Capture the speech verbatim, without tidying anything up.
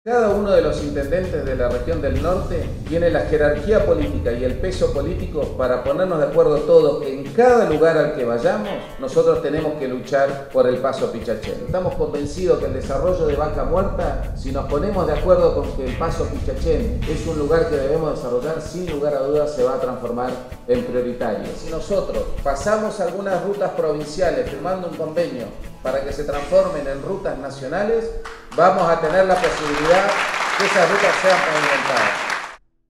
Cada uno de los intendentes de la región del norte tiene la jerarquía política y el peso político para ponernos de acuerdo todos que en cada lugar al que vayamos nosotros tenemos que luchar por el Paso Pichachén. Estamos convencidos que el desarrollo de Vaca Muerta, si nos ponemos de acuerdo con que el Paso Pichachén es un lugar que debemos desarrollar, sin lugar a dudas se va a transformar en prioritario. Si nosotros pasamos algunas rutas provinciales firmando un convenio para que se transformen en rutas nacionales, vamos a tener la posibilidad que esas rutas sean pavimentadas.